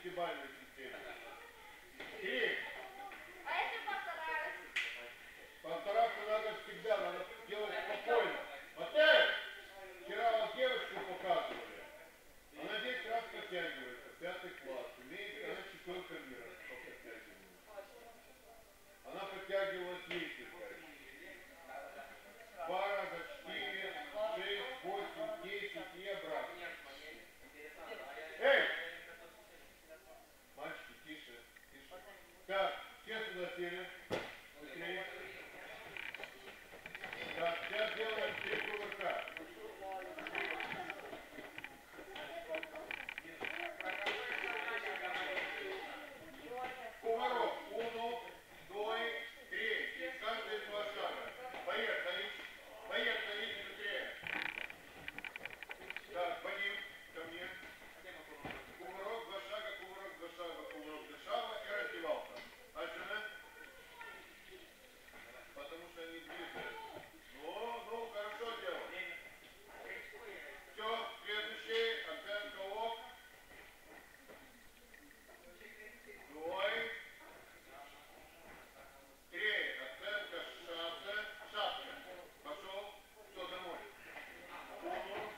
десятибалльной системе. 3. А если постараюсь? Постараться надо всегда, надо делать спокойно. Матвей, вчера вам девочку показывали. Она 10 раз подтягивается, 5 класс. Имеет, она чемпионка мира по подтягиванию. Она подтягивалась несколько. 2 раза, 4, 6, 8, 10 и обратно. Эй! Мальчики, тише, тише. Так, все сюда сели. Быстрее. Так, сейчас делаем 3 кувырка. Кувырок. 1, 2, 3. Каждые 2 шага. Поехали. Поехали. Быстрее. Так, Вадим, ко мне. Кувырок, 2 шага, кувырок, 2 шага, кувырок, 2 шага и раздевался. Дальше, потому что они двигаются. Ну, хорошо делал. Все, следующий, оценка ок. 2, 3, оценка шапка. Пошел, все, домой. 1,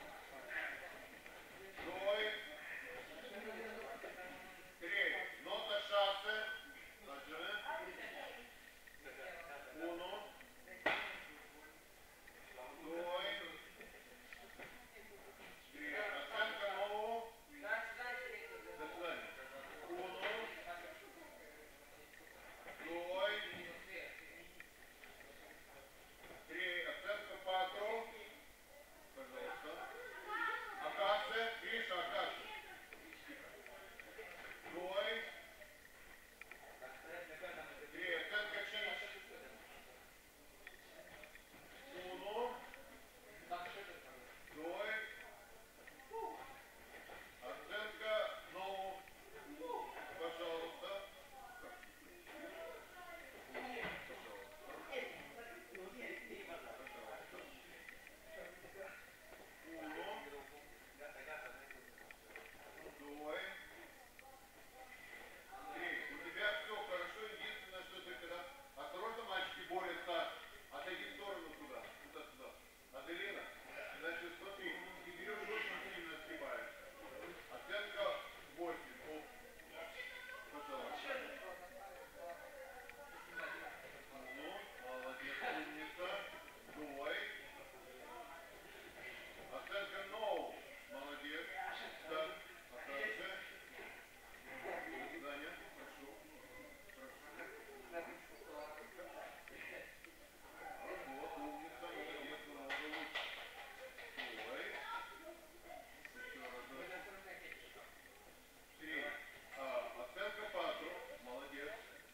2, 3. Нота шапка. Дальше. 1, 2, 3. Оценка нового. До свидания. 1, 2, 3. Оценка патру. Пожалуйста. Акация. Гриша, акация. 2, 3. Оценка чиш. 1, 2. Оценка нового. Пожалуйста. У тебя все хорошо, единственное, что ты когда... Осторожно, мальчики борются. Отойди в сторону туда. Туда. Аделина, значит, смотри, ты берешь очень сильно сгибаешься. Оценка 8. Пожалуйста. Ну, молодец, умница. 2. Оценка no. Молодец. Так, а также... Даня, прошу. Вот, умница, молодец, намного лучше. 2. Еще разок. 3. Оценка патру. Молодец.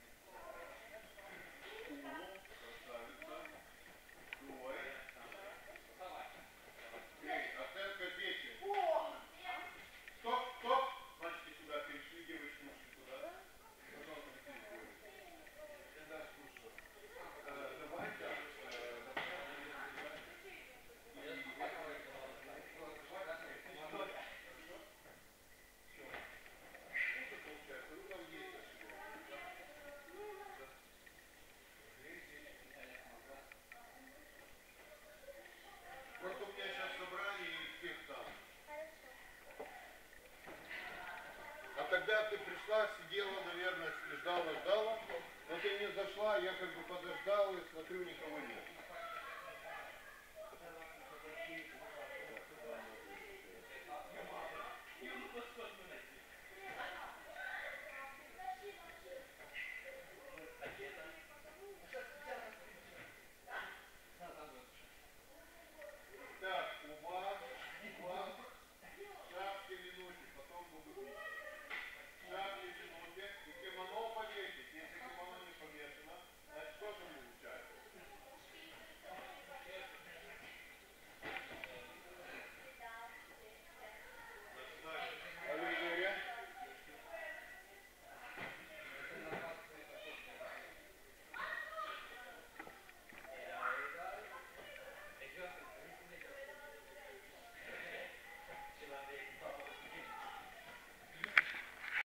1. Красавица. 2. 3. Оценка печень. Стоп. Мальчики сюда перешли, девочки ушли туда. Пожалуйста, быстрее. Да, слушаю. Давайте. Просто у меня сейчас собрание и всех там. А тогда ты пришла, сидела, наверное, ждала, но ты не зашла, я как бы подождал и смотрю, никого нет.